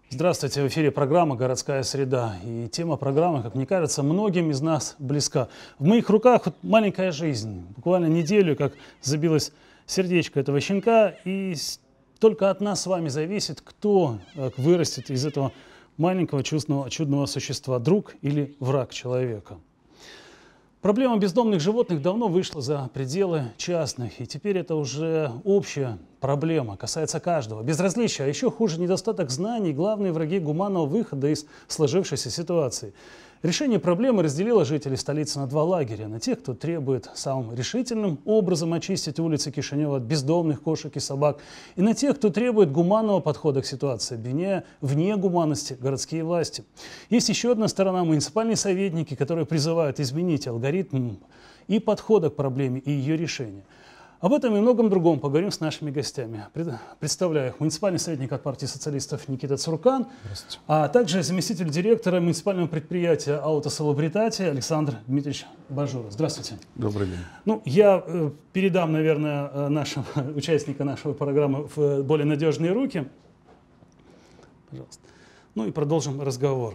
Здравствуйте, в эфире программа «Городская среда». И тема программы, как мне кажется, многим из нас близка. В моих руках вот маленькая жизнь. Буквально неделю, как забилось сердечко этого щенка. И только от нас с вами зависит, кто вырастет из этого маленького чудного существа. Друг или враг человека. Проблема бездомных животных давно вышла за пределы частных, и теперь это уже общая проблема, касается каждого. Безразличие, а еще хуже недостаток знаний, главные враги гуманного выхода из сложившейся ситуации. Решение проблемы разделило жителей столицы на два лагеря. На тех, кто требует самым решительным образом очистить улицы Кишинева от бездомных кошек и собак, и на тех, кто требует гуманного подхода к ситуации, обвиняя вне гуманности городские власти. Есть еще одна сторона – муниципальные советники, которые призывают изменить алгоритм и подхода к проблеме и ее решения. Об этом и многом другом поговорим с нашими гостями. Представляю их: муниципальный советник от партии социалистов Никита Цуркан, а также заместитель директора муниципального предприятия «Аутосалабритати» Александр Дмитриевич Бажуров. Здравствуйте. Добрый день. Ну, я передам, наверное, нашего участника нашей программы в более надежные руки. Пожалуйста. Ну и продолжим разговор.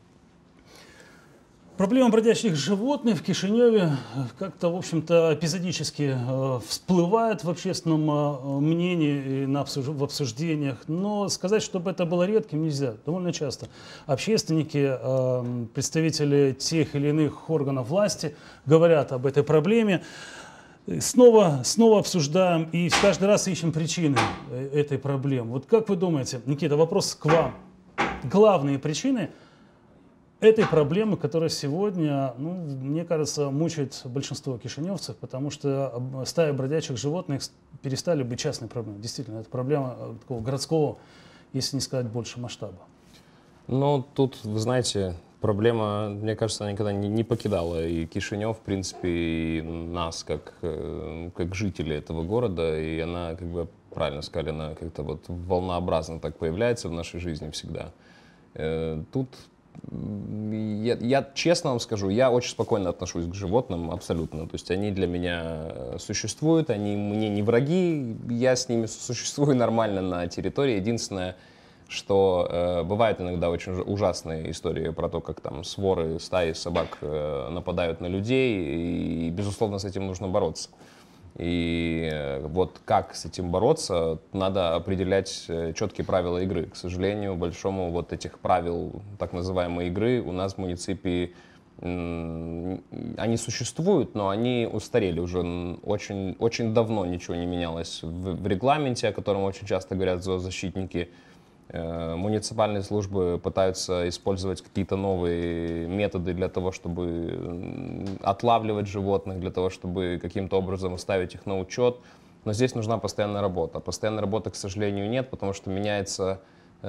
Проблема бродячих животных в Кишиневе как-то, в общем-то, эпизодически всплывает в общественном мнении и в обсуждениях. Но сказать, чтобы это было редким, нельзя. Довольно часто общественники, представители тех или иных органов власти говорят об этой проблеме. Снова обсуждаем и каждый раз ищем причины этой проблемы. Вот как вы думаете, Никита, вопрос к вам. Главные причины этой проблемы, которая сегодня, ну, мне кажется, мучает большинство кишиневцев, потому что стаи бродячих животных перестали быть частной проблемой. Действительно, это проблема такого городского, если не сказать, больше масштаба. Ну, тут, вы знаете, проблема, мне кажется, она никогда не покидала и Кишинев, в принципе, и нас, как жители этого города, и она, как бы правильно сказали, она как-то вот волнообразно так появляется в нашей жизни всегда. Тут я честно вам скажу, я очень спокойно отношусь к животным, абсолютно. То есть они для меня существуют, они мне не враги, я с ними существую нормально на территории. Единственное, что бывают иногда очень ужасные истории про то, как там своры, стаи собак нападают на людей, и, безусловно, с этим нужно бороться. И вот как с этим бороться, надо определять четкие правила игры. К сожалению, большому вот этих правил так называемой игры у нас в муниципии, они существуют, но они устарели уже очень, очень давно, ничего не менялось в регламенте, о котором очень часто говорят зоозащитники. Муниципальные службы пытаются использовать какие-то новые методы для того, чтобы отлавливать животных, для того, чтобы каким-то образом ставить их на учет. Но здесь нужна постоянная работа. Постоянной работы, к сожалению, нет, потому что меняется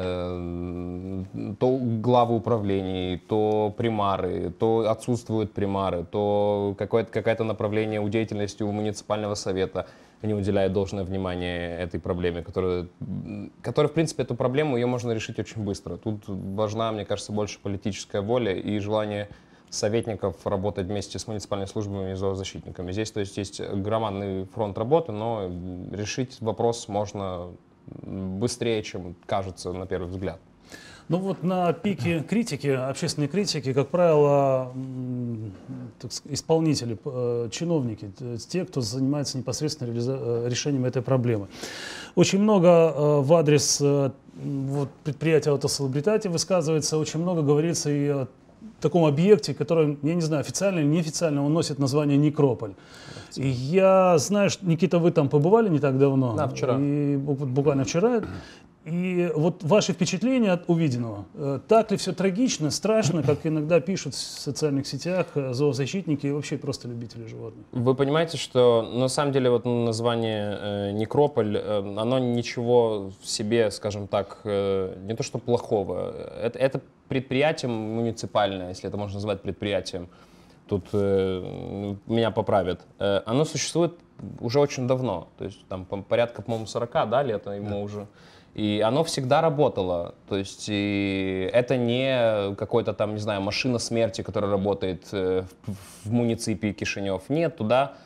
то главы управлений, то примары, то отсутствуют примары, то какое-то направление у деятельности у муниципального совета не уделяет должное внимание этой проблеме, которая, в принципе, эту проблему ее можно решить очень быстро. Тут важна, мне кажется, больше политическая воля и желание советников работать вместе с муниципальными службами и зоозащитниками. Здесь, то есть громадный фронт работы, но решить вопрос можно быстрее, чем кажется на первый взгляд. Ну вот на пике критики, общественной критики, как правило, исполнители, чиновники, те, кто занимается непосредственно решением этой проблемы. Очень много в адрес вот, предприятия «Аутосалабритати» высказывается, очень много говорится и о таком объекте, который, я не знаю, официально или неофициально, он носит название «Некрополь». И я знаю, что, Никита, вы там побывали не так давно. Да, вчера. И буквально вчера. И вот ваши впечатления от увиденного. Так ли все трагично, страшно, как иногда пишут в социальных сетях зоозащитники и вообще просто любители животных? Вы понимаете, что на самом деле вот название «Некрополь», оно ничего в себе, скажем так, не то что плохого. Это предприятие муниципальное, если это можно назвать предприятием, тут меня поправят, оно существует уже очень давно. То есть там порядка, по-моему, 40 лет ему уже. И оно всегда работало. То есть и это не какой-то там, не знаю, машина смерти, которая работает в муниципии Кишинев. Нет, туда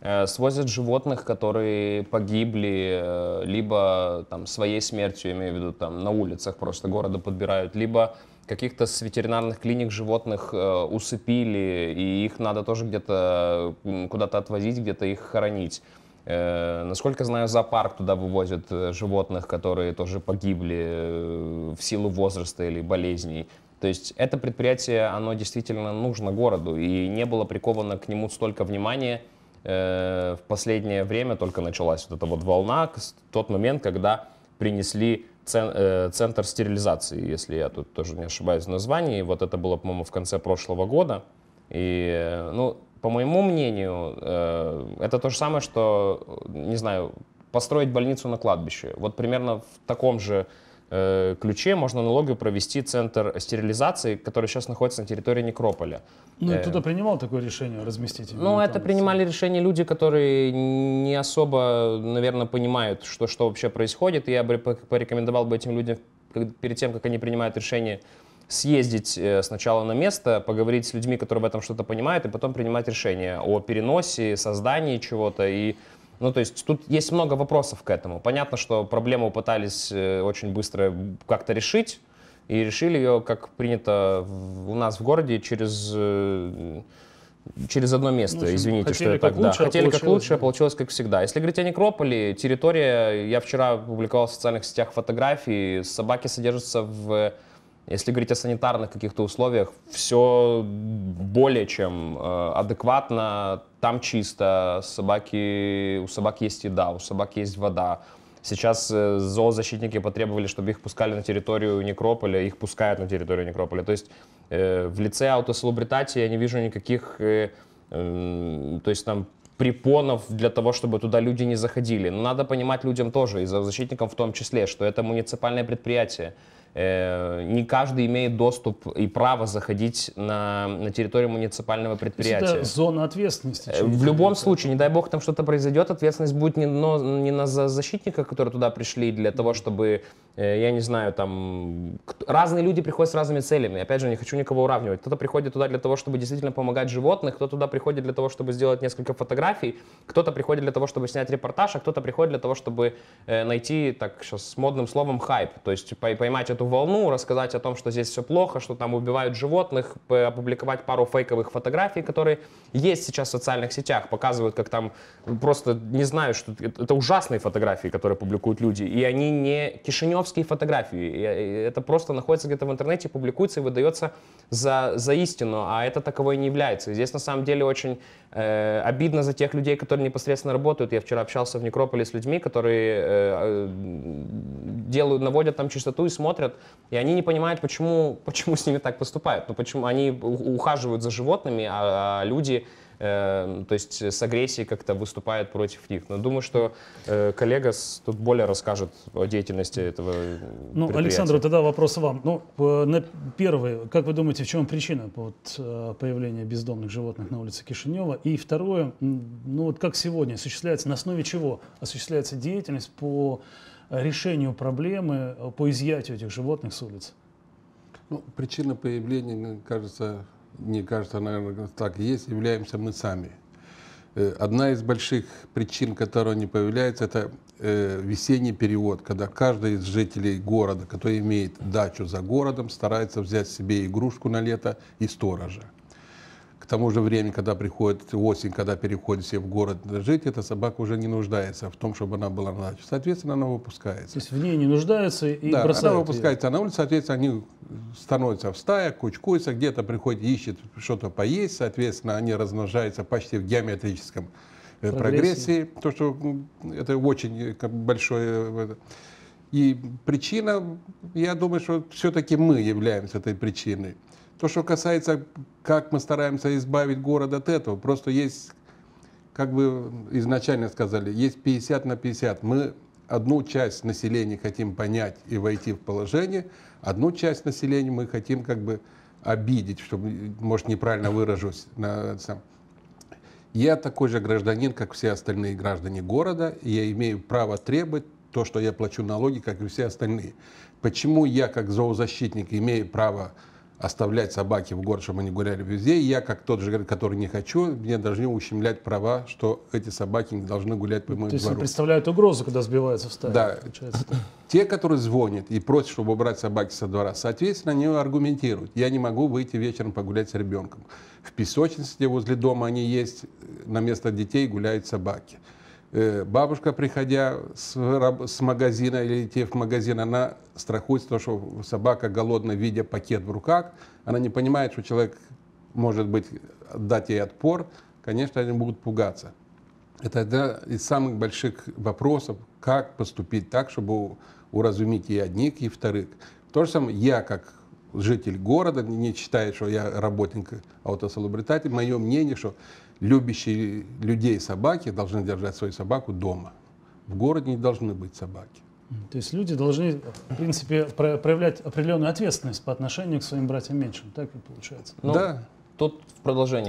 свозят животных, которые погибли, либо там своей смертью, имею в виду, там на улицах просто города подбирают, либо каких-то с ветеринарных клиник животных усыпили, и их надо тоже где-то куда-то отвозить, где-то их хоронить. Насколько знаю, зоопарк туда вывозят животных, которые тоже погибли в силу возраста или болезней. То есть это предприятие, оно действительно нужно городу, и не было приковано к нему столько внимания. В последнее время только началась вот эта вот волна, тот момент, когда принесли центр стерилизации, если я тут тоже не ошибаюсь в названии. Вот это было, по-моему, в конце прошлого года. И, ну, по моему мнению, это то же самое, что, не знаю, построить больницу на кладбище. Вот примерно в таком же ключе можно аналогию провести центр стерилизации, который сейчас находится на территории некрополя. Ну, кто-то принимал такое решение разместить? Ну, это принимали решение люди, которые не особо, наверное, понимают, что вообще происходит. И я бы порекомендовал бы этим людям, перед тем, как они принимают решение, съездить сначала на место, поговорить с людьми, которые в этом что-то понимают, и потом принимать решение о переносе, создании чего-то. И ну, то есть тут есть много вопросов к этому. Понятно, что проблему пытались очень быстро как-то решить, и решили ее, как принято у нас в городе, через одно место. Ну, извините, что я так, да. Хотели как лучше, а получилось как всегда. Если говорить о некрополе, территория, я вчера публиковал в социальных сетях фотографии, собаки содержатся в... Если говорить о санитарных каких-то условиях, все более чем адекватно, там чисто, у собак есть еда, у собак есть вода. Сейчас зоозащитники потребовали, чтобы их пускали на территорию некрополя, их пускают на территорию некрополя. То есть в лице Autosalubritati я не вижу никаких, то есть там препонов для того, чтобы туда люди не заходили. Но надо понимать людям тоже, и зоозащитникам в том числе, что это муниципальное предприятие. Не каждый имеет доступ и право заходить на территорию муниципального предприятия. Это зона ответственности. В любом случае, не дай бог там что-то произойдет, ответственность будет не на защитниках, которые туда пришли для того, чтобы, я не знаю, там... Разные люди приходят с разными целями. Опять же, не хочу никого уравнивать. Кто-то приходит туда для того, чтобы действительно помогать животным, кто-то туда приходит для того, чтобы сделать несколько фотографий, кто-то приходит для того, чтобы снять репортаж, а кто-то приходит для того, чтобы найти, так сейчас с модным словом, хайп. То есть поймать эту волну, рассказать о том, что здесь все плохо, что там убивают животных, опубликовать пару фейковых фотографий, которые есть сейчас в социальных сетях, показывают, как там просто, не знаю, что это ужасные фотографии, которые публикуют люди, и они не кишиневские фотографии, это просто находится где-то в интернете, публикуется и выдается за истину, а это таковой не является. И здесь на самом деле очень обидно за тех людей, которые непосредственно работают. Я вчера общался в некрополе с людьми, которые наводят там чистоту и смотрят, и они не понимают, почему с ними так поступают. Ну, почему они ухаживают за животными, а люди, то есть с агрессией как-то выступают против них. Но думаю, что коллега тут более расскажет о деятельности этого предприятия. Александр, тогда вопрос вам. На первый, как вы думаете, в чем причина появления бездомных животных на улице Кишинева? И второе, как сегодня осуществляется, на основе чего осуществляется деятельность по решению проблемы, по изъятию этих животных с улиц? Причина появления, мне кажется, наверное, так и есть, являемся мы сами. Одна из больших причин, которая не появляется, это весенний период, когда каждый из жителей города, который имеет дачу за городом, старается взять себе игрушку на лето и сторожа. К тому же времени, когда приходит осень, когда переходит все в город жить, эта собака уже не нуждается в том, чтобы она была на даче. Соответственно, она выпускается. То есть в ней не нуждаются и да, бросают она выпускается на улицу, соответственно, они становятся в стаях, кучкуются, где-то приходят, ищут что-то поесть, соответственно, они размножаются почти в геометрическом прогрессии. То, что это очень большое... И причина, я думаю, что все-таки мы являемся этой причиной. То, что касается, как мы стараемся избавить город от этого, просто есть, как вы изначально сказали, есть 50 на 50. Мы одну часть населения хотим понять и войти в положение, одну часть населения мы хотим обидеть, чтобы, может, неправильно выражусь. Я такой же гражданин, как все остальные граждане города, и я имею право требовать то, что я плачу налоги, как и все остальные. Почему я, как зоозащитник, имею право оставлять собаки в город, чтобы они гуляли везде. И я, как тот же, который не хочу, мне должны ущемлять права, что эти собаки не должны гулять по моему То есть двору. они представляют угрозу, когда сбиваются в стаю? Да. Получается. Те, которые звонят и просят, чтобы убрать собаки со двора, соответственно, они аргументируют. Я не могу выйти вечером погулять с ребенком. В песочнице, где возле дома они есть, на место детей гуляют собаки. Бабушка, приходя с магазина или идти в магазин, она страхуется, что собака голодная, видя пакет в руках, она не понимает, что человек может быть дать ей отпор, конечно, они будут пугаться. Это один из самых больших вопросов, как поступить так, чтобы уразумить и одних, и вторых. То же самое я, как житель города, не считаю, что я работник автосалубритати, мое мнение, что любящие людей собаки должны держать свою собаку дома. В городе не должны быть собаки. То есть люди должны, в принципе, проявлять определенную ответственность по отношению к своим братьям меньшим, так и получается? Ну, да. Тут в продолжение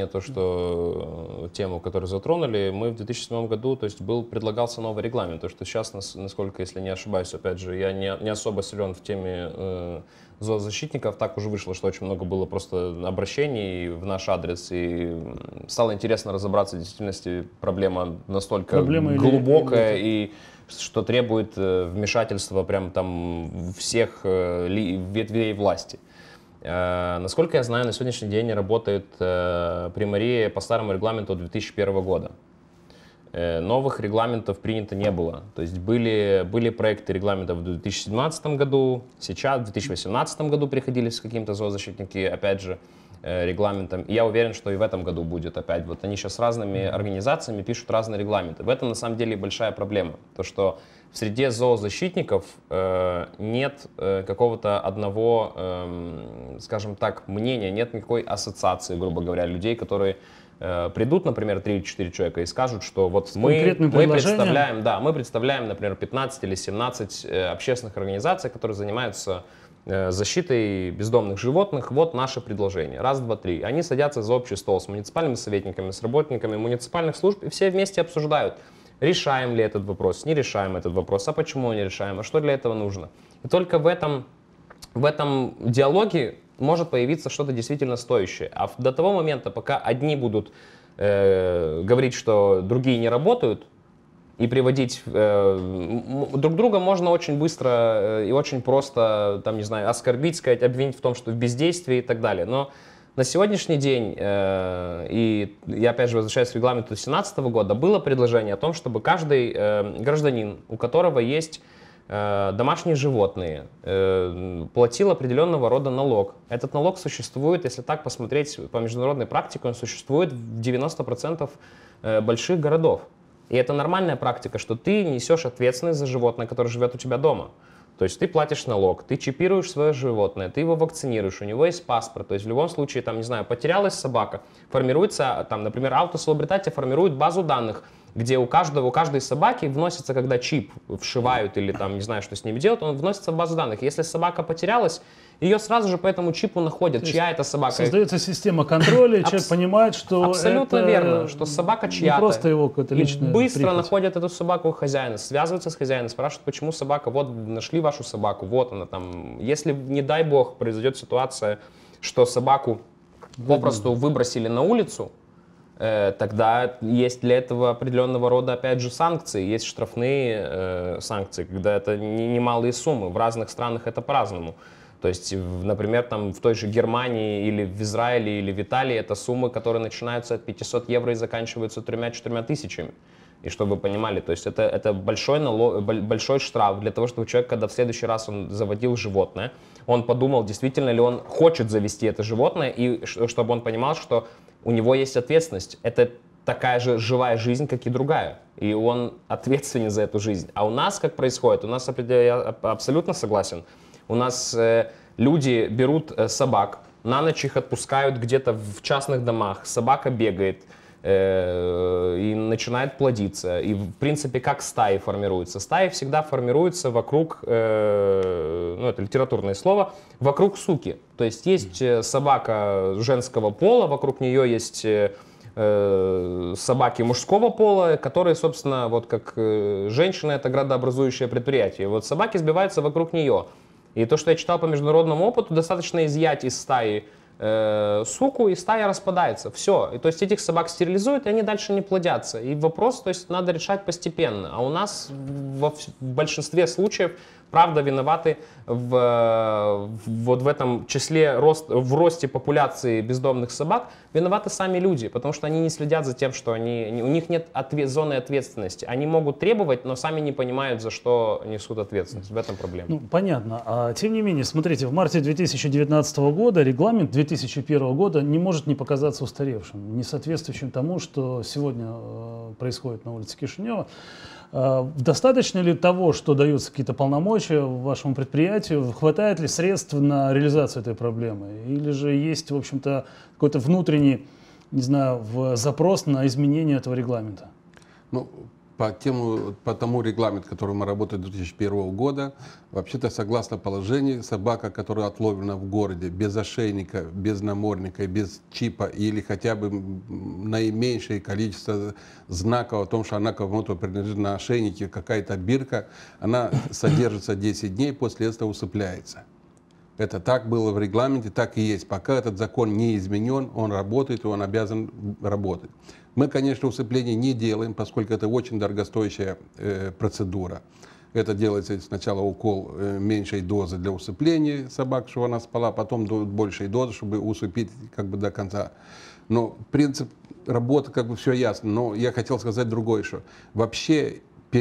тему, которую затронули, мы в 2007 году, то есть предлагался новый регламент, то что сейчас, насколько, если не ошибаюсь, опять же, я не особо силен в теме зоозащитников, так уже вышло, что очень много было просто обращений в наш адрес, и стало интересно разобраться, в действительности проблема настолько глубокая, и что требует вмешательства прям там всех ветвей власти. Насколько я знаю, на сегодняшний день работает примария по старому регламенту 2001 года. Новых регламентов принято не было. То есть были проекты регламентов в 2017 году, сейчас в 2018 году приходились каким-то зоозащитники, опять же, регламентом. И я уверен, что и в этом году будет опять. Вот они сейчас с разными организациями пишут разные регламенты. В этом на самом деле большая проблема. То, что в среде зоозащитников нет какого-то одного, скажем так, мнения, нет никакой ассоциации, грубо говоря, людей, которые придут, например, 3-4 человека и скажут, что вот мы представляем, например, 15 или 17 общественных организаций, которые занимаются защитой бездомных животных, вот наше предложение. Раз, два, три. Они садятся за общий стол с муниципальными советниками, с работниками муниципальных служб, и все вместе обсуждают, решаем ли этот вопрос, не решаем этот вопрос, а почему не решаем, а что для этого нужно. И только в этом диалоге может появиться что-то действительно стоящее. А до того момента, пока одни будут говорить, что другие не работают, и приводить друг друга можно очень быстро и очень просто, там, не знаю, оскорбить, сказать, обвинить в том, что в бездействии и так далее. Но на сегодняшний день, и я опять же возвращаюсь к регламенту 2017 года, было предложение о том, чтобы каждый гражданин, у которого есть домашние животные, платил определенного рода налог. Этот налог существует, если так посмотреть по международной практике, он существует в 90% больших городов. И это нормальная практика, что ты несешь ответственность за животное, которое живет у тебя дома. То есть ты платишь налог, ты чипируешь свое животное, ты его вакцинируешь, у него есть паспорт. То есть в любом случае, там, не знаю, потерялась собака, формируется, там, например, автосалубритати формирует базу данных, где у каждой собаки вносится, когда чип вшивают или там, не знаю, что с ними делают, он вносится в базу данных. Если собака потерялась, ее сразу же по этому чипу находят, чья это собака. Создается система контроля, и человек понимает, что абсолютно это верно, что собака чья-то. Не просто его какое-то личное. И быстро прихоть. находят эту собаку у хозяина, связываются с хозяином, спрашивают, почему собака, вот нашли вашу собаку, вот она там. Если, не дай бог, произойдет ситуация, что собаку попросту выбросили на улицу, тогда есть для этого определенного рода, опять же, санкции. Есть штрафные санкции, когда это немалые суммы. В разных странах это по-разному. То есть, например, там в той же Германии или в Израиле или в Италии это суммы, которые начинаются от 500 евро и заканчиваются 3-4 тысячами. И чтобы вы понимали, то есть это большой штраф для того, чтобы человек, когда в следующий раз он заводил животное, он подумал, действительно ли он хочет завести это животное, и чтобы он понимал, что у него есть ответственность. Это такая же живая жизнь, как и другая. И он ответственен за эту жизнь. А у нас как происходит? У нас, я абсолютно согласен, у нас люди берут собак, на ночь их отпускают где-то в частных домах, собака бегает и начинает плодиться. И в принципе как стаи формируются? Стаи всегда формируются вокруг, ну это литературное слово, вокруг суки. То есть есть собака женского пола, вокруг нее есть собаки мужского пола, которые, собственно, вот как женщина, это градообразующее предприятие. Вот собаки сбиваются вокруг нее. И то, что я читал по международному опыту, достаточно изъять из стаи суку, и стая распадается. Все. И то есть этих собак стерилизуют, и они дальше не плодятся. И вопрос, то есть, надо решать постепенно. А у нас в большинстве случаев, правда, виноваты вот в этом числе, в росте популяции бездомных собак, виноваты сами люди, потому что они не следят за тем, что у них нет зоны ответственности. Они могут требовать, но сами не понимают, за что несут ответственность. В этом проблема. Ну, понятно. А тем не менее, смотрите, в марте 2019 года регламент 2001 года не может не показаться устаревшим, не соответствующим тому, что сегодня происходит на улице Кишинева. Достаточно ли того, что даются какие-то полномочия вашему предприятию? Хватает ли средств на реализацию этой проблемы? Или же есть, в общем-то, какой-то внутренний, не знаю, запрос на изменение этого регламента? Ну, по тому регламенту, который мы работаем 2001 года, вообще-то, согласно положению, собака, которая отловлена в городе без ошейника, без намордника, без чипа или хотя бы наименьшее количество знаков о том, что она кому-то принадлежит на ошейнике, какая-то бирка, она содержится 10 дней, после этого усыпляется. Это так было в регламенте, так и есть. Пока этот закон не изменен, он работает, и он обязан работать. Мы, конечно, усыпление не делаем, поскольку это очень дорогостоящая процедура. Это делается сначала укол меньшей дозы для усыпления собак, чтобы она спала, потом большей дозы, чтобы усыпить как бы до конца. Но принцип работы как бы все ясно. Но я хотел сказать другое, что вообще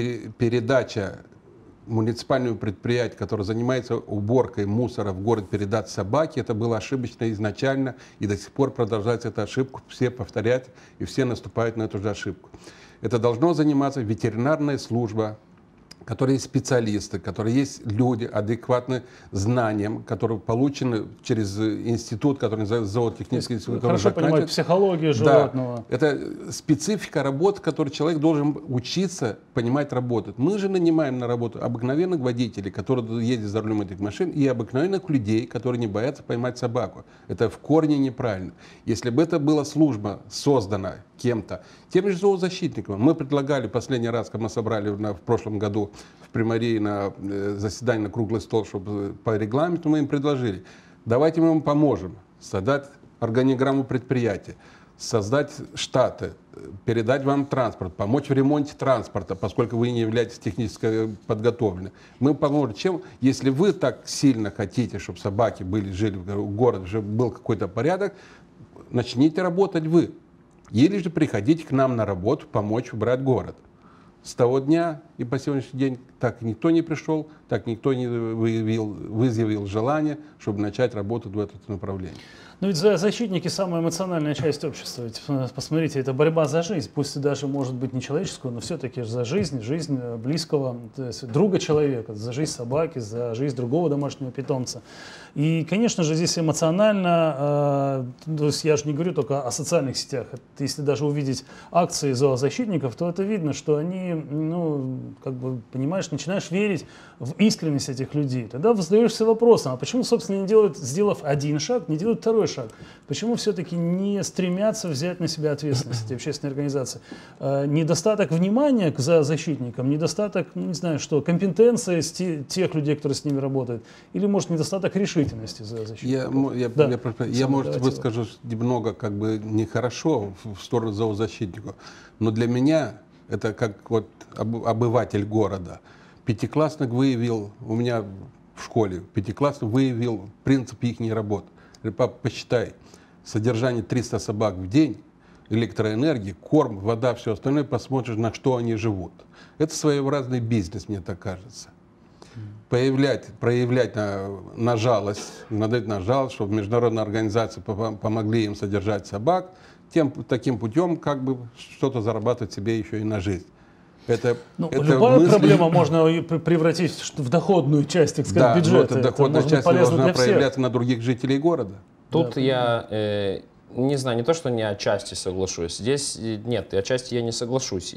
передача муниципального предприятия, которое занимается уборкой мусора в город, передать собаке, это было ошибочно изначально, и до сих пор продолжается эта ошибка, все повторяют, и все наступают на эту же ошибку. Это должно заниматься ветеринарная служба, которые есть специалисты, которые есть люди, адекватны знаниям, которые получены через институт, который называется зоотехнический институт. Хорошо понимать психологию животного. Да, это специфика работы, которой человек должен учиться понимать, работать. Мы же нанимаем на работу обыкновенных водителей, которые ездят за рулем этих машин, и обыкновенных людей, которые не боятся поймать собаку. Это в корне неправильно. Если бы это была служба создана кем-то, тем же зоозащитникам. Мы предлагали последний раз, когда мы собрали в прошлом году в Приморье на заседании на круглый стол, чтобы по регламенту мы им предложили, давайте мы вам поможем создать органиграмму предприятия, создать штаты, передать вам транспорт, помочь в ремонте транспорта, поскольку вы не являетесь технически подготовлены. Мы поможем. Чем, если вы так сильно хотите, чтобы собаки жили в городе, чтобы был какой-то порядок, начните работать вы. Или же приходите к нам на работу, помочь убрать город. С того дня и по сегодняшний день так никто не пришел, так никто не выявил желание, чтобы начать работать в этом направлении. Но ведь защитники – самая эмоциональная часть общества. Ведь, посмотрите, это борьба за жизнь, пусть и даже может быть не человеческую, но все-таки за жизнь близкого, то есть друга человека, за жизнь собаки, за жизнь другого домашнего питомца. И, конечно же, здесь эмоционально, то есть я же не говорю только о социальных сетях, если даже увидеть акции зоозащитников, то это видно, что они, ну, как бы, понимаешь, начинаешь верить в искренность этих людей. Тогда задаешься вопросом, а почему, собственно, не делают, сделав один шаг, не делают второй шаг? Почему все-таки не стремятся взять на себя ответственность эти общественные организации? Недостаток внимания к зоозащитникам, недостаток, не знаю что, компетенции тех людей, которые с ними работают, или, может, недостаток решительности зоозащитников? Я может, выскажу немного как бы нехорошо в сторону зоозащитников, но для меня это как вот обыватель города. Пятиклассник выявил, у меня в школе, пятиклассник выявил принцип их работы. Говорит, папа, посчитай, содержание 300 собак в день, электроэнергии, корм, вода, все остальное, посмотришь, на что они живут. Это своеобразный бизнес, мне так кажется. Проявлять на жалость, надавить на жалость, чтобы международные организации помогли им содержать собак, таким путем как бы что-то зарабатывать себе еще и на жизнь. Любая проблема можно превратить в доходную часть, так сказать, бюджета. Да, доходная часть должна проявляться на других жителей города. Тут я не знаю, не то, что не отчасти соглашусь. Здесь нет, отчасти я не соглашусь.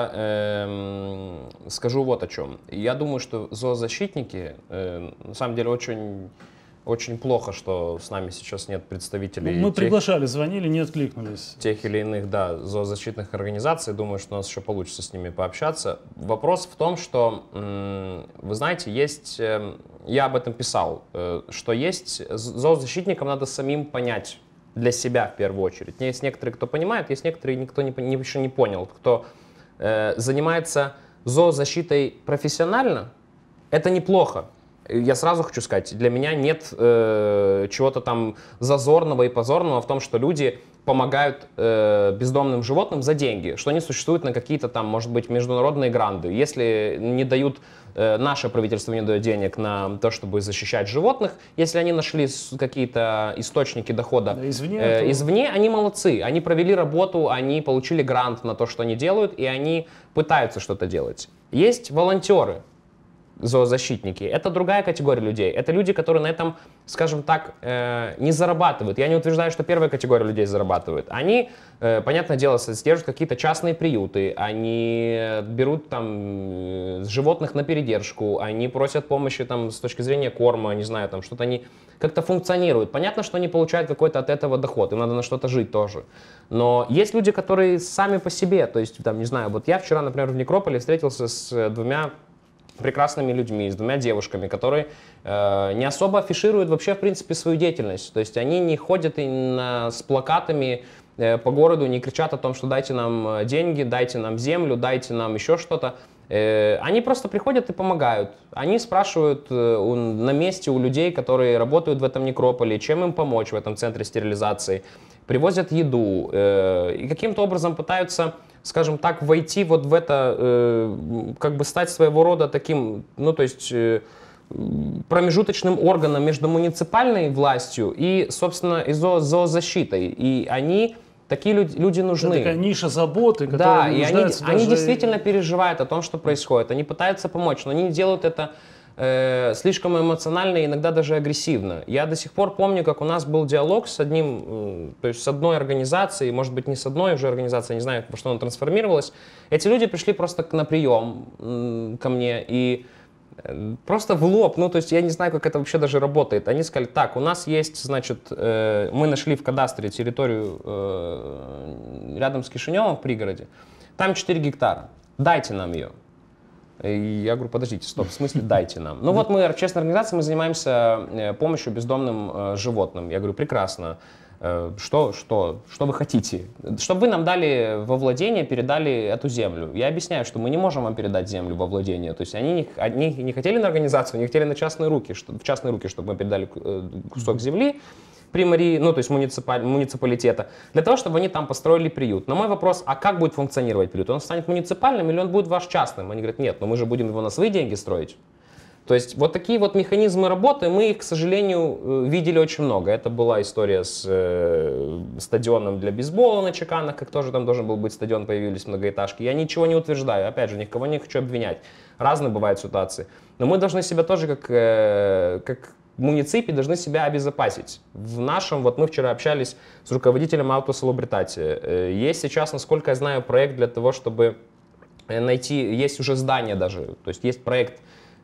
Я скажу вот о чем. Я думаю, что зоозащитники на самом деле очень очень плохо, что с нами сейчас нет представителей Мы приглашали, звонили, не откликнулись. Тех или иных, да, зоозащитных организаций. Думаю, что у нас еще получится с ними пообщаться. Вопрос в том, что, вы знаете, есть, я об этом писал, что есть, зоозащитникам надо самим понять для себя в первую очередь. Есть некоторые, кто понимает, есть некоторые, никто еще не понял. Кто занимается зоозащитой профессионально, это неплохо. Я сразу хочу сказать, для меня нет чего-то там зазорного и позорного в том, что люди помогают бездомным животным за деньги, что они существуют на какие-то там, может быть, международные гранты. Если не дают, наше правительство не дает денег на то, чтобы защищать животных, если они нашли какие-то источники дохода извне, они молодцы. Они провели работу, они получили грант на то, что они делают, и они пытаются что-то делать. Есть волонтеры, зоозащитники. Это другая категория людей. Это люди, которые на этом, скажем так, не зарабатывают. Я не утверждаю, что первая категория людей зарабатывает. Они, понятное дело, содержат какие-то частные приюты, они берут там животных на передержку, они просят помощи там с точки зрения корма, не знаю, там что-то они как-то функционируют. Понятно, что они получают какой-то от этого доход, им надо на что-то жить тоже. Но есть люди, которые сами по себе, то есть, там, не знаю, вот я вчера, например, в Некрополе встретился с двумя прекрасными людьми, с двумя девушками, которые не особо афишируют вообще, в принципе, свою деятельность. То есть они не ходят с плакатами по городу, не кричат о том, что дайте нам деньги, дайте нам землю, дайте нам еще что-то. Они просто приходят и помогают. Они спрашивают на месте у людей, которые работают в этом некрополе, чем им помочь в этом центре стерилизации. Привозят еду и каким-то образом пытаются, скажем так, войти вот в это, как бы стать своего рода таким, ну то есть промежуточным органом между муниципальной властью и, собственно, и зоозащитой. И они, такие люди нужны. Это такая ниша заботы, которая да, и они действительно переживают о том, что происходит. Они пытаются помочь, но они не делают это слишком эмоционально и иногда даже агрессивно. Я до сих пор помню, как у нас был диалог с одним, то есть с одной организацией, может быть, не с одной уже организацией, не знаю, во что она трансформировалась. Эти люди пришли просто на прием ко мне и просто в лоб, ну, то есть я не знаю, как это вообще даже работает. Они сказали, так, у нас есть, значит, мы нашли в кадастре территорию рядом с Кишиневом в пригороде, там 4 гектара, дайте нам ее. И я говорю, подождите, стоп, в смысле дайте нам? Ну вот мы, общественная организация, мы занимаемся помощью бездомным животным. Я говорю, прекрасно. Что вы хотите? Чтобы вы нам дали во владение, передали эту землю. Я объясняю, что мы не можем вам передать землю во владение. То есть они не хотели на организацию, они хотели на частные руки, в частные руки, чтобы мы передали кусок земли при мэрии, ну то есть муниципалитета, для того, чтобы они там построили приют. На мой вопрос, а как будет функционировать приют? Он станет муниципальным или он будет ваш частным? Они говорят, нет, но мы же будем его на свои деньги строить. То есть вот такие вот механизмы работы, мы их, к сожалению, видели очень много. Это была история с стадионом для бейсбола на Чеканах, как тоже там должен был быть стадион, появились многоэтажки. Я ничего не утверждаю, опять же, никого не хочу обвинять. Разные бывают ситуации. Но мы должны себя тоже, как муниципи, должны себя обезопасить. В нашем, вот мы вчера общались с руководителем Autosalubritati. Есть сейчас, насколько я знаю, проект для того, чтобы найти, есть уже здание даже, то есть есть проект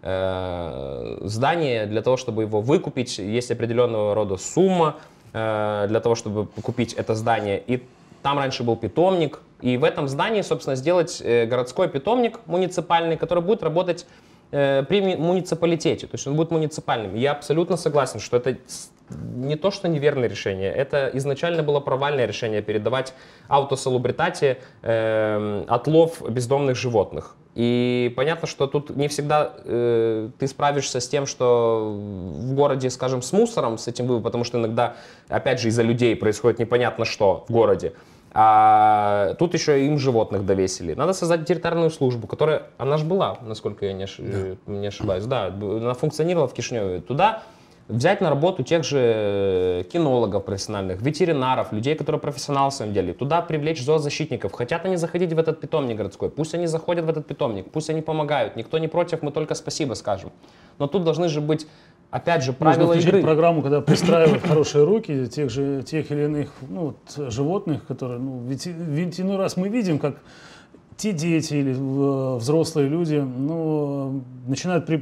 здание для того, чтобы его выкупить, есть определенного рода сумма для того, чтобы купить это здание. И там раньше был питомник, и в этом здании, собственно, сделать городской питомник муниципальный, который будет работать при муниципалитете, то есть он будет муниципальным. Я абсолютно согласен, что это не то, что неверное решение, это изначально было провальное решение передавать Autosalubritati отлов бездомных животных. И понятно, что тут не всегда ты справишься с тем, что в городе, скажем, с мусором, с этим потому что иногда, опять же, из-за людей происходит непонятно что в городе. А тут еще им животных довесили. Надо создать территориальную службу, которая, она же была, насколько я не ошибаюсь, да, она функционировала в Кишиневе. Туда взять на работу тех же кинологов профессиональных, ветеринаров, людей, которые профессионалы в своем деле, туда привлечь зоозащитников. Хотят они заходить в этот питомник городской, пусть они заходят в этот питомник, пусть они помогают, никто не против, мы только спасибо скажем. Но тут должны же быть, опять же, правила игры. Можно программу, когда пристраивают хорошие руки тех или иных животных, которые, ведь иной раз мы видим, как те дети или взрослые люди начинают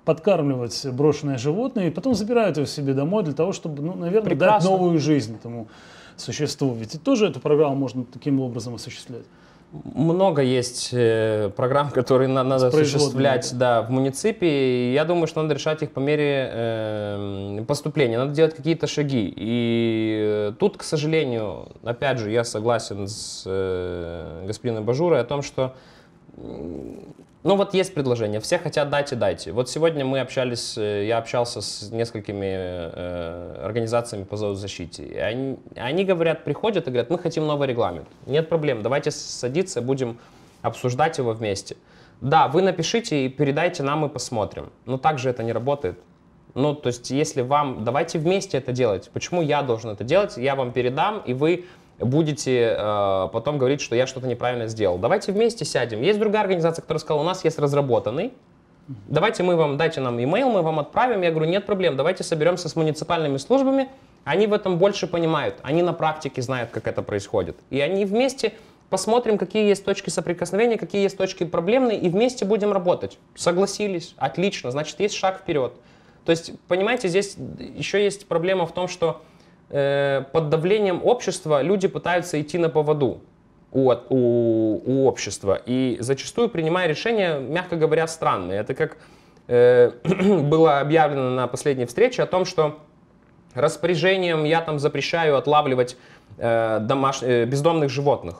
подкармливать брошенное животное, и потом забирают его себе домой для того, чтобы, ну, наверное, дать новую жизнь этому существу. Ведь и тоже эту программу можно таким образом осуществлять. Много есть программ, которые надо осуществлять, да, в муниципе. И я думаю, что надо решать их по мере поступления. Надо делать какие-то шаги. И тут, к сожалению, опять же, я согласен с господином Бажурой о том, что ну вот есть предложение, все хотят дать и дайте. Вот сегодня мы общались, я общался с несколькими организациями по зоозащите. И они говорят, приходят и говорят, мы хотим новый регламент. Нет проблем, давайте садиться, будем обсуждать его вместе. Да, вы напишите и передайте нам, и посмотрим. Но так же это не работает. Ну, то есть, если вам, давайте вместе это делать. Почему я должен это делать? Я вам передам, и вы будете потом говорить, что я что-то неправильно сделал. Давайте вместе сядем. Есть другая организация, которая сказала, у нас есть разработанный. Давайте дайте нам имейл, мы вам отправим. Я говорю, нет проблем, давайте соберемся с муниципальными службами. Они в этом больше понимают, они на практике знают, как это происходит. И они вместе посмотрим, какие есть точки соприкосновения, какие есть точки проблемные, и вместе будем работать. Согласились, отлично, значит, есть шаг вперед. То есть, понимаете, здесь еще есть проблема в том, что под давлением общества люди пытаются идти на поводу у общества. И зачастую принимая решения, мягко говоря, странные. Это как было объявлено на последней встрече о том, что распоряжением я там запрещаю отлавливать бездомных животных.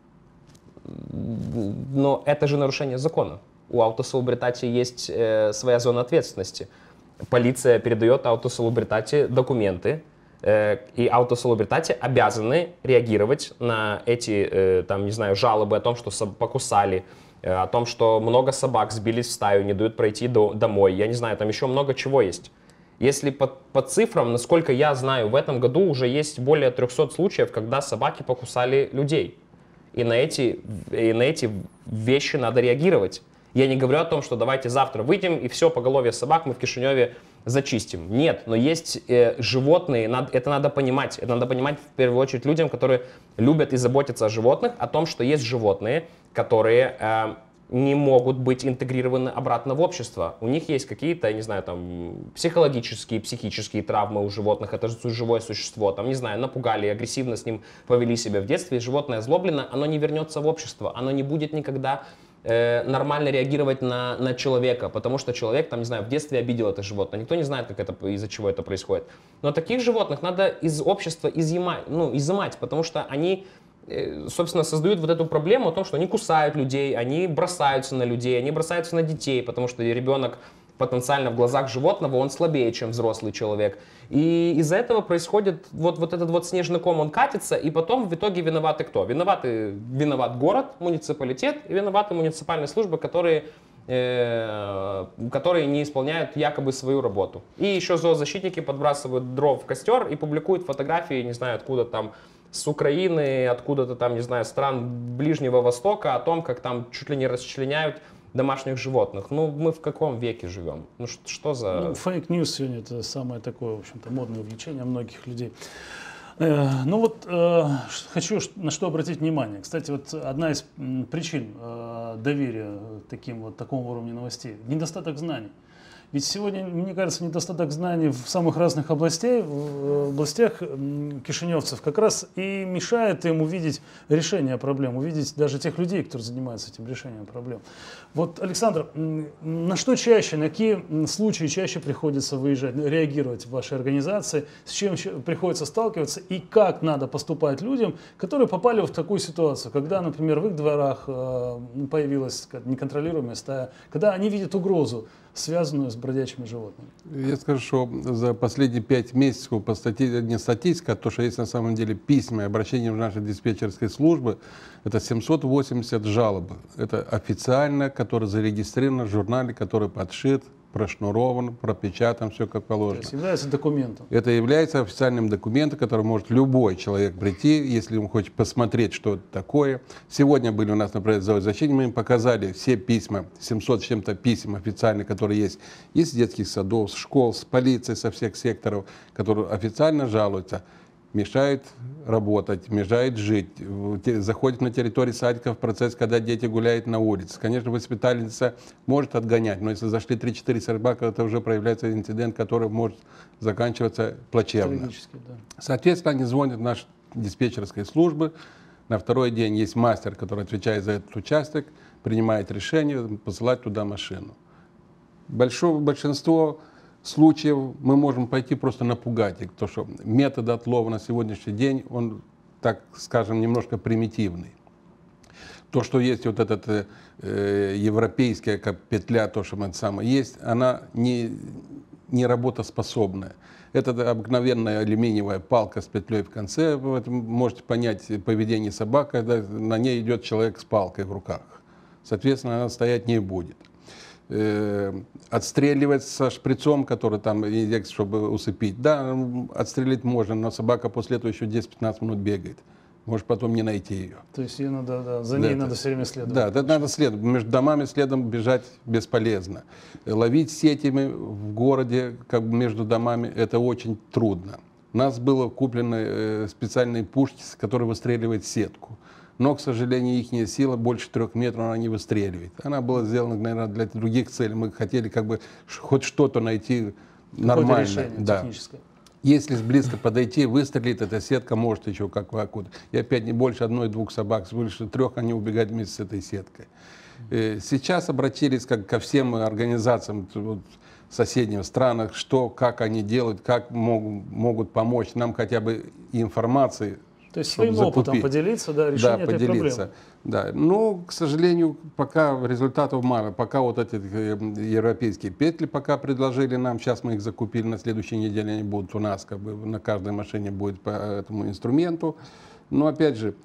Но это же нарушение закона. У Автосалубритати есть своя зона ответственности. Полиция передает Автосалубритати документы, и Автосалубритати обязаны реагировать на эти, там, не знаю, жалобы о том, что покусали, о том, что много собак сбились в стаю, не дают пройти домой. Я не знаю, там еще много чего есть. Если по цифрам, насколько я знаю, в этом году уже есть более 300 случаев, когда собаки покусали людей. И на эти вещи надо реагировать. Я не говорю о том, что давайте завтра выйдем и все, поголовье собак мы в Кишиневе зачистим. Нет, но есть животные, это надо понимать. Это надо понимать в первую очередь людям, которые любят и заботятся о животных, о том, что есть животные, которые не могут быть интегрированы обратно в общество. У них есть какие-то, я не знаю, там, психологические, психические травмы у животных. Это же живое существо. Там, не знаю, напугали, агрессивно с ним повели себя в детстве. Животное озлоблено, оно не вернется в общество. Оно не будет никогда нормально реагировать на человека, потому что человек, там, не знаю, в детстве обидел это животное. Никто не знает, как это, из-за чего это происходит. Но таких животных надо из общества изымать, потому что они, собственно, создают вот эту проблему о том, что они кусают людей, они бросаются на людей, они бросаются на детей, потому что ребенок потенциально в глазах животного, он слабее, чем взрослый человек. И из-за этого происходит вот этот вот снежный ком, он катится, и потом в итоге виноваты кто? Виноват город, муниципалитет, и виноваты муниципальные службы, которые не исполняют якобы свою работу. И еще зоозащитники подбрасывают дров в костер и публикуют фотографии, не знаю, откуда там, с Украины, откуда-то там, не знаю, стран Ближнего Востока, о том, как там чуть ли не расчленяют домашних животных. Ну, мы в каком веке живем? Ну, что за... Ну, фейк-ньюс сегодня это самое такое, в общем-то, модное увлечение многих людей. Ну вот, хочу на что обратить внимание. Кстати, вот одна из причин доверия такому уровню новостей – недостаток знаний. Ведь сегодня, мне кажется, недостаток знаний в самых разных областях кишиневцев как раз и мешает им увидеть решение проблем, увидеть даже тех людей, которые занимаются этим решением проблем. Вот, Александр, на что чаще, на какие случаи чаще приходится выезжать, реагировать в вашей организации, с чем приходится сталкиваться и как надо поступать людям, которые попали в такую ситуацию, когда, например, в их дворах появилась неконтролируемая стая, когда они видят угрозу, связанную с бродячими животными? Я скажу, что за последние 5 месяцев не статистика, а то, что есть на самом деле письма и обращения в наши диспетчерские службы, это 780 жалоб. Это официально, которые зарегистрированы в журнале, который подшит, прошнурован, пропечатан, все как положено. То есть является документом. Это является официальным документом, который может любой человек прийти, если он хочет посмотреть, что это такое. Сегодня были у нас, например, зоозащите, мы им показали все письма, 700 с чем-то писем официальных, которые есть из детских садов, с школ, с полиции, со всех секторов, которые официально жалуются. мешают работать, мешают жить, заходит на территорию садика в процесс, когда дети гуляют на улице. Конечно, воспитательница может отгонять, но если зашли 3-4 собаки, это уже проявляется инцидент, который может заканчиваться плачевно. Да. Соответственно, они звонят в нашу диспетчерской службу. На второй день есть мастер, который отвечает за этот участок, принимает решение посылать туда машину. Большинство случаев мы можем пойти просто напугать их, потому что метод отлова на сегодняшний день, он, так скажем, немножко примитивный. То, что есть вот эта европейская как петля, то, что мы самое есть, она не работоспособная. Это обыкновенная алюминиевая палка с петлей в конце. Вы можете понять поведение собак, когда на ней идет человек с палкой в руках. Соответственно, она стоять не будет. Отстреливать со шприцом, который там, чтобы усыпить. Да, отстрелить можно, но собака после этого еще 10-15 минут бегает. Может потом не найти ее. То есть ее надо, за ней надо все время следовать. Да, надо следовать. Между домами следом бежать бесполезно. Ловить сетями в городе, как бы между домами, это очень трудно. У нас было куплены специальные пушки, которые выстреливают сетку. Но, к сожалению, их сила больше 3 метров она не выстреливает. Она была сделана, наверное, для других целей. Мы хотели как бы хоть что-то найти нормальное. Решение техническое. Если близко подойти, выстрелит, эта сетка может еще как вакуум. И опять не больше 1-2 собак, больше 3 они убегают вместе с этой сеткой. Сейчас обратились ко всем организациям в соседних странах, что, как они делают, как могут помочь нам хотя бы информацией. То есть своим опытом поделиться, да, решение этой проблемы. Да, но, к сожалению, пока результатов мало. Пока вот эти европейские петли пока предложили нам, сейчас мы их закупили, на следующей неделе они будут у нас, как бы на каждой машине будет по этому инструменту. Но опять же,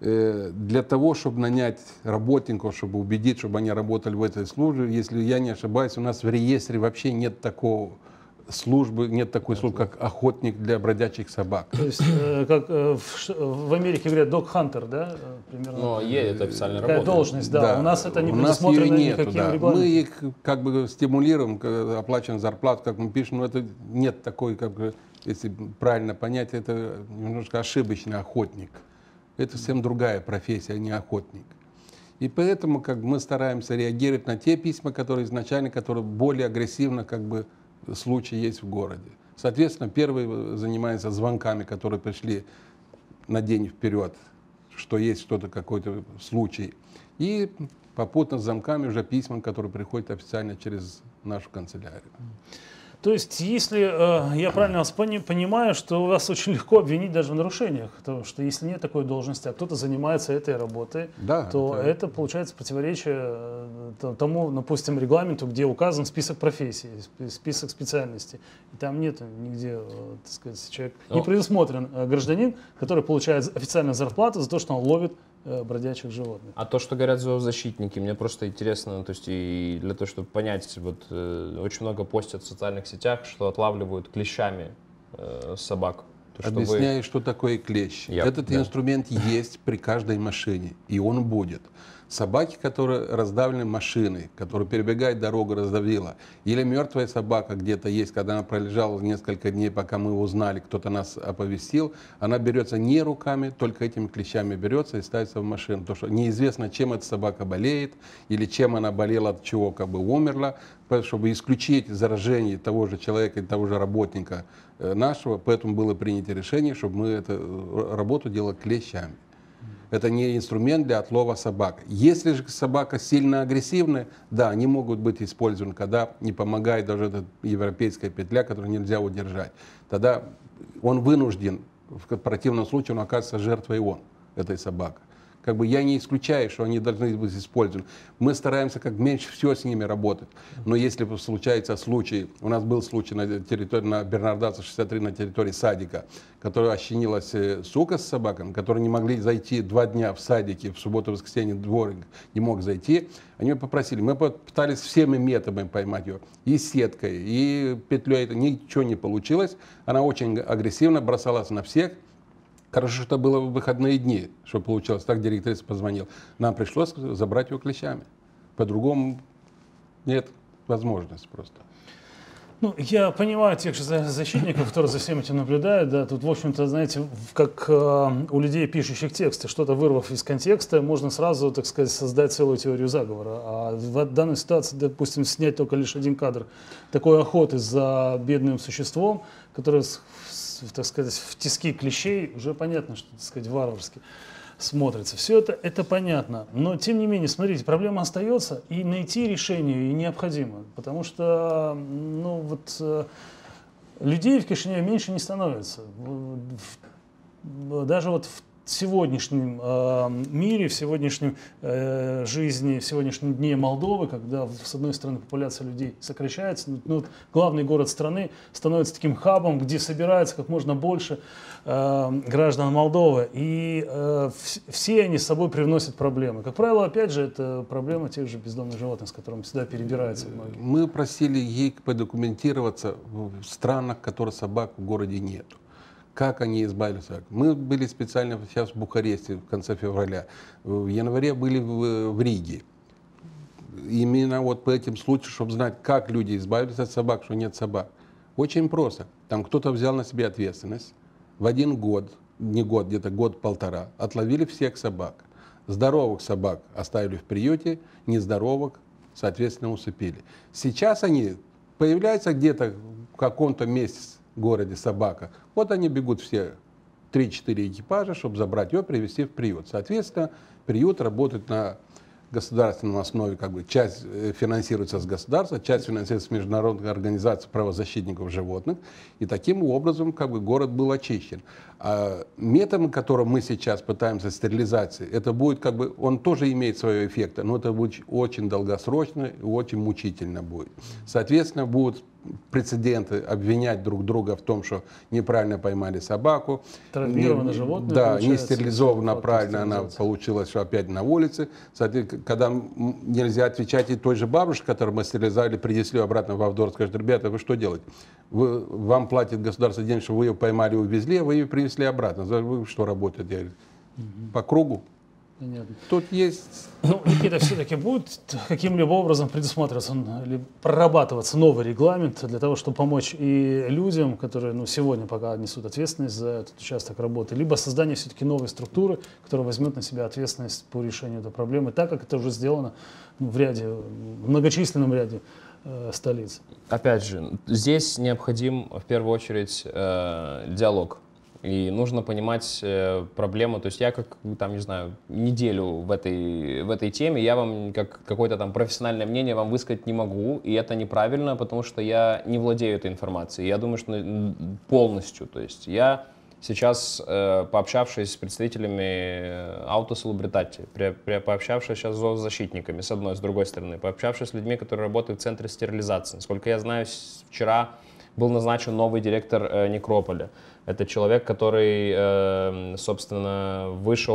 для того, чтобы нанять работников, чтобы убедить, чтобы они работали в этой службе, если я не ошибаюсь, у нас в реестре вообще нет такого службы, нет такой службы, как охотник для бродячих собак. То есть, как в Америке говорят, dog-hunter, да? Примерно. Но это официальная работа. Должность, да. У нас это не предусмотрено никаким регламентом. Мы их как бы стимулируем, оплачиваем зарплату, как мы пишем, но это нет такой, как бы, если правильно понять, это немножко ошибочный охотник. Это совсем другая профессия, а не охотник. И поэтому как бы, мы стараемся реагировать на те письма, которые изначально, которые более агрессивно как бы случаи есть в городе. Соответственно, первый занимается звонками, которые пришли на день вперед, что есть что-то, какой-то случай. И попутно с замками уже письма, которые приходят официально через нашу канцелярию. То есть, если я правильно вас понимаю, что вас очень легко обвинить даже в нарушениях, потому что если нет такой должности, а кто-то занимается этой работой, то это получается противоречие тому, допустим, регламенту, где указан список профессий, список специальностей. И там нет нигде, так сказать, человек, не предусмотрен гражданин, который получает официальную зарплату за то, что он ловит бродячих животных. А то, что говорят зоозащитники, мне просто интересно, то есть и для того, чтобы понять, вот очень много постят в социальных сетях, что отлавливают клещами собак. Объясняю, что такое клещ. Этот инструмент есть при каждой машине, и он будет. Собаки, которые раздавлены машиной, которая перебегает дорогу, раздавила, или мертвая собака где-то есть, когда она пролежала несколько дней, пока мы узнали, кто-то нас оповестил, она берется не руками, только этими клещами берется и ставится в машину. Потому что неизвестно, чем эта собака болеет, или чем она болела, от чего как бы умерла. Чтобы исключить заражение того же человека, того же работника нашего, поэтому было принято решение, чтобы мы эту работу делали клещами. Это не инструмент для отлова собак. Если же собака сильно агрессивная, да, они могут быть использованы, когда не помогает даже эта европейская петля, которую нельзя удержать. Тогда он вынужден, в противном случае он оказывается жертвой этой собаки. Как бы я не исключаю, что они должны быть использованы. Мы стараемся как меньше всего с ними работать. Но если случается случай, у нас был случай на территории, на Бернардаса 63, на территории садика, которая ощенилась сука с собаками, которые не могли зайти 2 дня в садике, в субботу-воскресенье дворик не мог зайти. Они попросили, мы пытались всеми методами поймать ее, и сеткой, и петлей, это ничего не получилось. Она очень агрессивно бросалась на всех. Хорошо, что было в выходные дни, что получилось. Так директриса позвонил. Нам пришлось забрать его клещами. По-другому нет возможности просто. Ну, я понимаю тех же защитников, которые за всем этим наблюдают. Да, тут, в общем-то, знаете, как у людей, пишущих тексты, что-то вырвав из контекста, можно сразу, так сказать, создать целую теорию заговора. А в данной ситуации, допустим, снять только лишь один кадр такой охоты за бедным существом, которое, так сказать, в тиски клещей, уже понятно, что, так сказать, варварски смотрится. Все это понятно. Но, тем не менее, смотрите, проблема остается, и найти решение ее необходимо. Потому что, ну, вот, людей в Кишиневе меньше не становится. Даже вот в сегодняшнем мире, в сегодняшнем жизни, в сегодняшнем дне Молдовы, когда, с одной стороны, популяция людей сокращается, но вот главный город страны становится таким хабом, где собирается как можно больше граждан Молдовы, и все они с собой привносят проблемы. Как правило, опять же, это проблема тех же бездомных животных, с которыми сюда перебираются многие. Мы просили ей подокументироваться в странах, в которых собак в городе нет. Как они избавились? Мы были специально сейчас в Бухаресте в конце февраля. В январе были в Риге. Именно вот по этим случаям, чтобы знать, как люди избавились от собак, что нет собак. Очень просто. Там кто-то взял на себя ответственность. В один год, не год, где-то год-полтора, отловили всех собак. Здоровых собак оставили в приюте, нездоровых, соответственно, усыпили. Сейчас они появляются где-то в каком-то месте в городе собака. Вот они бегут все 3-4 экипажа, чтобы забрать ее, привезти в приют. Соответственно, приют работает на государственной основе, как бы часть финансируется с государства, часть финансируется с международной организацией правозащитников животных, и таким образом как бы город был очищен. А методом, которым мы сейчас пытаемся стерилизации, это будет как бы, он тоже имеет свои эффекты, но это будет очень долгосрочно и очень мучительно будет. Соответственно, будут прецеденты обвинять друг друга в том, что неправильно поймали собаку. Травмировано животное. Да, не стерилизована правильно, она получилась, что опять на улице. Соответственно, когда нельзя отвечать и той же бабушке, которую мы стерилизовали, принесли обратно в Авдор, скажет: ребята, вы что делаете? Вам платит государство денег, что вы ее поймали и увезли, а вы ее принесли обратно. Вы что работаете? Я говорю, по кругу. Понятно. Тут есть... Ну, Никита, все-таки будет каким-либо образом предусматриваться или прорабатываться новый регламент для того, чтобы помочь и людям, которые сегодня пока несут ответственность за этот участок работы, либо создание все-таки новой структуры, которая возьмет на себя ответственность по решению этой проблемы, так как это уже сделано в многочисленном ряде столиц. Опять же, здесь необходим в первую очередь диалог. И нужно понимать проблему. То есть я как, там, не знаю, неделю в этой теме, я вам как какое-то там профессиональное мнение вам высказать не могу. И это неправильно, потому что я не владею этой информацией. Я думаю, что полностью. То есть я сейчас, пообщавшись с представителями Autosalubritati, пообщавшись сейчас с зоозащитниками, с одной, с другой стороны, пообщавшись с людьми, которые работают в центре стерилизации. Насколько я знаю, вчера был назначен новый директор некрополя. Это человек, который, собственно,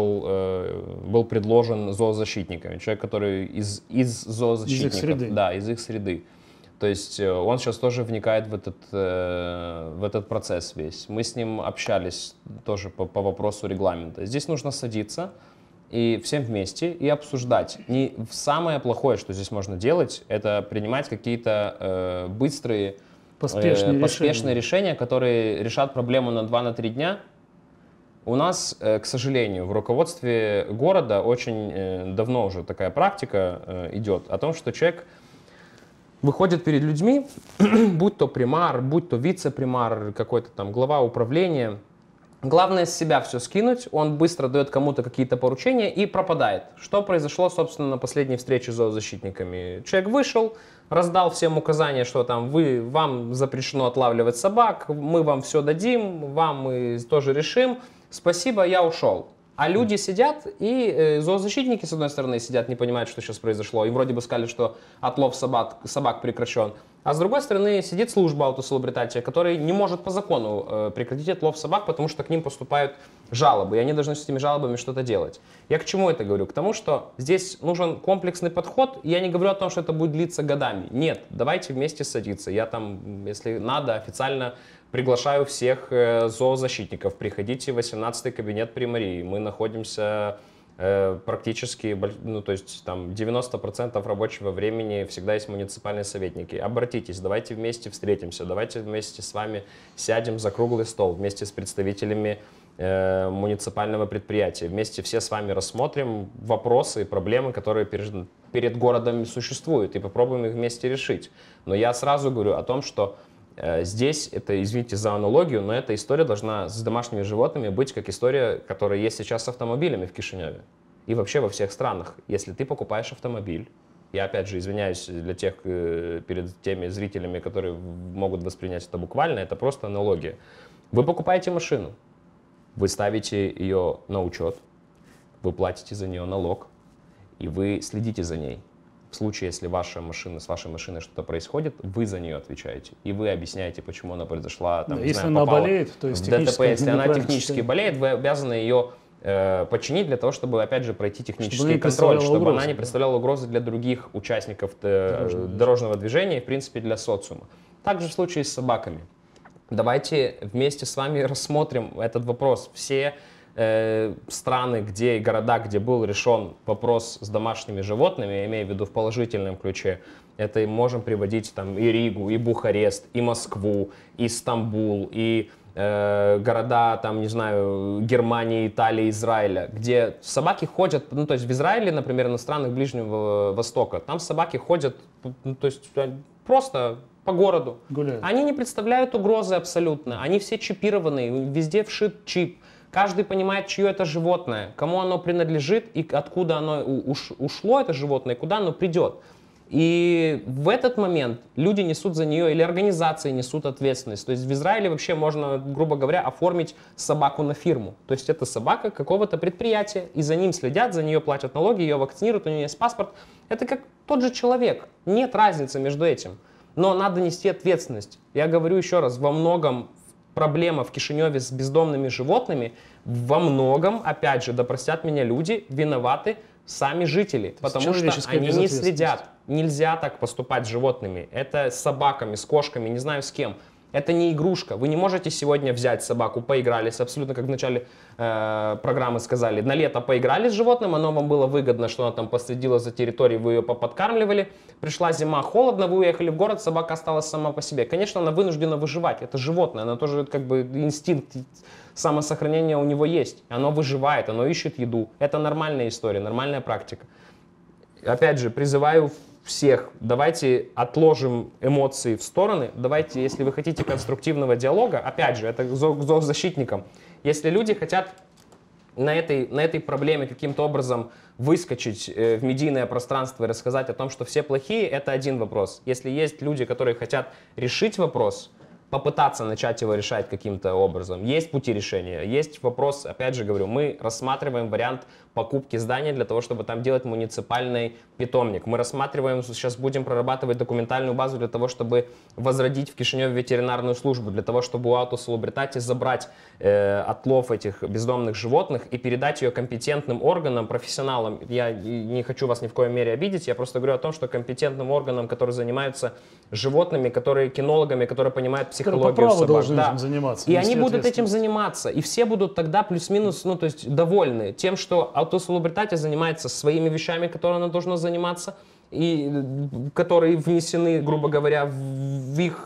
был предложен зоозащитниками. Человек, который из зоозащитников. Из их среды. Да, из их среды. То есть он сейчас тоже вникает в этот процесс весь. Мы с ним общались тоже по вопросу регламента. Здесь нужно садиться и всем вместе и обсуждать. Не самое плохое, что здесь можно делать, это принимать какие-то быстрые, поспешные решения, которые решат проблему на 2-3 дня. У нас, к сожалению, в руководстве города очень давно уже такая практика идет о том, что человек выходит перед людьми, будь то примар, будь то вице-примар, какой-то там глава управления. Главное с себя все скинуть, он быстро дает кому-то какие-то поручения и пропадает. Что произошло, собственно, на последней встрече с зоозащитниками? Человек вышел, раздал всем указания, что там вам запрещено отлавливать собак, мы вам все дадим, вам мы тоже решим. Спасибо, я ушел. А люди сидят, и зоозащитники, с одной стороны, сидят, не понимают, что сейчас произошло. Им вроде бы сказали, что отлов собак прекращен. А с другой стороны, сидит служба Autosalubritati, которая не может по закону прекратить отлов собак, потому что к ним поступают жалобы, и они должны с этими жалобами что-то делать. Я к чему это говорю? К тому, что здесь нужен комплексный подход. Я не говорю о том, что это будет длиться годами. Нет, давайте вместе садиться. Я там, если надо, официально приглашаю всех зоозащитников. Приходите в 18-й кабинет при мэрии. Мы находимся Практически, ну, то есть там 90% рабочего времени всегда есть муниципальные советники. Обратитесь, давайте вместе встретимся, давайте вместе с вами сядем за круглый стол вместе с представителями муниципального предприятия. Вместе все с вами рассмотрим вопросы и проблемы, которые перед городом существуют, и попробуем их вместе решить. Но я сразу говорю о том, что здесь, это, извините за аналогию, но эта история должна с домашними животными быть как история, которая есть сейчас с автомобилями в Кишиневе. И вообще во всех странах. Если ты покупаешь автомобиль, я опять же извиняюсь для тех, перед теми зрителями, которые могут воспринять это буквально, это просто аналогия. Вы покупаете машину, вы ставите ее на учет, вы платите за нее налог, и вы следите за ней. В случае, если с вашей машиной что-то происходит, вы за нее отвечаете. И вы объясняете, почему она произошла. Там, Да, не если знаю, она болеет, то есть в ДТП, если она технически болеет, вы обязаны ее починить для того, чтобы, опять же, пройти технический контроль, чтобы она не представляла угрозы для других участников дорожного движения и, в принципе, для социума. Также в случае с собаками. Давайте вместе с вами рассмотрим этот вопрос. Все страны, где и города, где был решен вопрос с домашними животными, я имею в виду в положительном ключе, это и можем приводить там и Ригу, и Бухарест, и Москву, и Стамбул, и города, там, не знаю, Германии, Италии, Израиля, где собаки ходят, ну, то есть в Израиле, например, на странах Ближнего Востока, там собаки ходят, ну, то есть просто по городу. Гуляют. Они не представляют угрозы абсолютно, они все чипированы, везде вшит чип. Каждый понимает, чье это животное, кому оно принадлежит и откуда оно ушло, это животное, и куда оно придет. И в этот момент люди несут за нее, или организации несут ответственность. То есть в Израиле вообще можно, грубо говоря, оформить собаку на фирму. То есть это собака какого-то предприятия, и за ним следят, за нее платят налоги, ее вакцинируют, у нее есть паспорт. Это как тот же человек. Нет разницы между этим. Но надо нести ответственность. Я говорю еще раз, во многом проблема в Кишиневе с бездомными животными, во многом, опять же, да простят меня люди, виноваты сами жители, потому что они не следят. Нельзя так поступать с животными. Это с собаками, с кошками, не знаю с кем. Это не игрушка. Вы не можете сегодня взять собаку, поигрались, абсолютно как в начале программы сказали, на лето поиграли с животным, оно вам было выгодно, что она там последила за территорией, вы ее подкармливали, пришла зима, холодно, вы уехали в город, собака осталась сама по себе. Конечно, она вынуждена выживать, это животное, оно тоже как бы инстинкт самосохранения у него есть, оно выживает, оно ищет еду. Это нормальная история, нормальная практика. Опять же, призываю всех, давайте отложим эмоции в стороны, давайте, если вы хотите конструктивного диалога, опять же, это к зоозащитникам, если люди хотят на этой проблеме каким-то образом выскочить в медийное пространство и рассказать о том, что все плохие, это один вопрос. Если есть люди, которые хотят решить вопрос, попытаться начать его решать каким-то образом. Есть пути решения, есть вопрос, опять же говорю, мы рассматриваем вариант покупки здания для того, чтобы там делать муниципальный питомник. Мы рассматриваем, сейчас будем прорабатывать документальную базу для того, чтобы возродить в Кишиневе ветеринарную службу, для того, чтобы у Auto-Salubritate забрать отлов этих бездомных животных и передать ее компетентным органам, профессионалам. Я не хочу вас ни в коей мере обидеть, я просто говорю о том, что компетентным органам, которые занимаются животными, которые кинологами, которые понимают психологию собак. Этим заниматься, и они будут этим заниматься, и все будут тогда плюс-минус, ну то есть довольны тем, что Auto-Salubritate занимается своими вещами, которые она должна заниматься, и которые внесены, грубо говоря, в их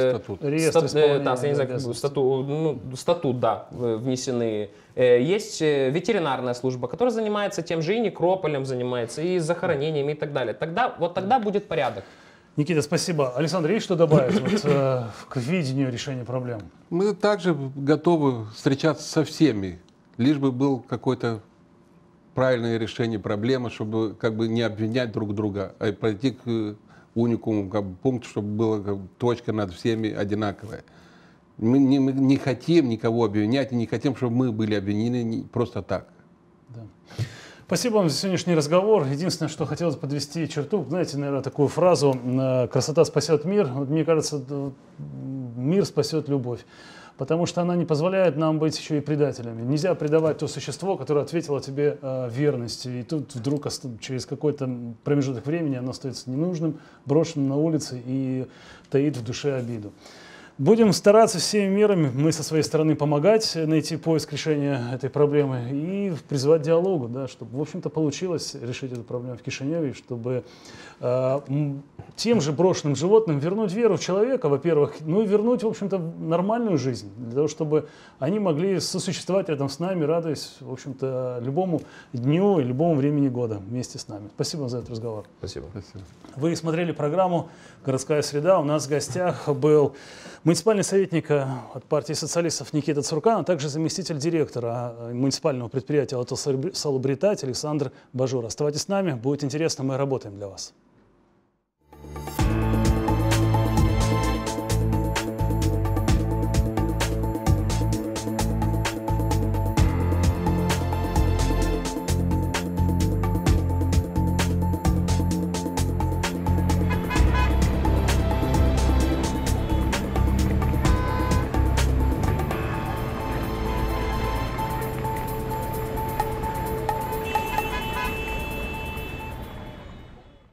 статут, да, внесены. Есть ветеринарная служба, которая занимается тем же, и некрополем занимается, и захоронениями, и так далее. Тогда будет порядок. Никита, спасибо. Александр, есть что добавить к видению решения проблем? Мы также готовы встречаться со всеми, лишь бы был какой-то правильное решение проблемы, чтобы как бы не обвинять друг друга, а пройти к уникуму, как бы, пункту, чтобы была точка над всеми одинаковая. Мы не хотим никого обвинять, и не хотим, чтобы мы были обвинены просто так. Да. Спасибо вам за сегодняшний разговор. Единственное, что хотелось подвести черту, знаете, наверное, такую фразу «красота спасет мир». Вот, мне кажется, мир спасет любовь. Потому что она не позволяет нам быть еще и предателями. Нельзя предавать то существо, которое ответило тебе верностью. И тут вдруг через какой-то промежуток времени оно остается ненужным, брошенным на улице и таит в душе обиду. Будем стараться всеми мерами, мы со своей стороны помогать найти поиск решения этой проблемы и призывать к диалогу, да, чтобы, в общем-то, получилось решить эту проблему в Кишиневе, чтобы тем же брошенным животным вернуть веру в человека, во-первых, ну и вернуть, в общем-то, нормальную жизнь, для того, чтобы они могли сосуществовать рядом с нами, радуясь, в общем-то, любому дню и любому времени года вместе с нами. Спасибо вам за этот разговор. Спасибо. Вы смотрели программу «Городская среда». У нас в гостях был муниципальный советник от партии социалистов Никита Цуркан, а также заместитель директора муниципального предприятия «Автосалубритать» Александр Бажур. Оставайтесь с нами, будет интересно, мы работаем для вас.